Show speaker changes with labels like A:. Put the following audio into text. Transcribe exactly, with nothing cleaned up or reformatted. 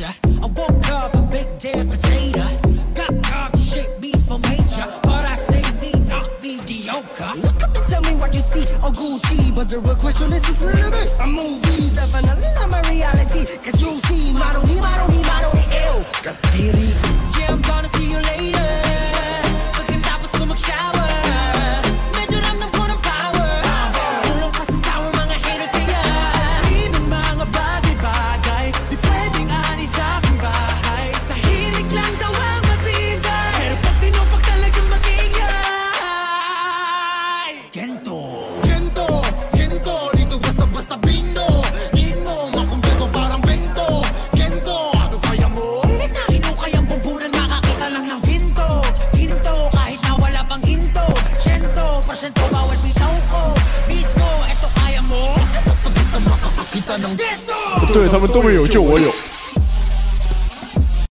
A: nature. I woke up a big damn potato. Got God to shake me for major, but I stay me, not mediocre.
B: Look up and tell me what you see, oh Gucci. But the real question is, is really me? A movie, definitely not my reality. Cause you see, maroni, maroni, maroni, ew. Katiri.
A: Yeah, I'm gonna see you later. Pagkatapos ko mag-shower, medyo ramdam ko ng power. Tulong pa sa sour, mga hater kaya.
C: Di ng mga bagay-bagay, di pwedeng ani sa aking bahay. Tahirik lang daw ang matibay, pero pag tinupak talagang matingay.
A: Gento.
D: Gento, gento, dito basta-basta bingo. Ginmo, makumpleto parang bento. Gento, ano kaya mo?
A: Hino kayang buburan, makakita lang ng ginto. Ginto, kahit na wala pang hinto. Siyento, porsyento, bawal bitaw ko. Bisco, eto kaya mo?
D: Basta-basta makakakita ng gento.
E: 对他们都没有，就我有。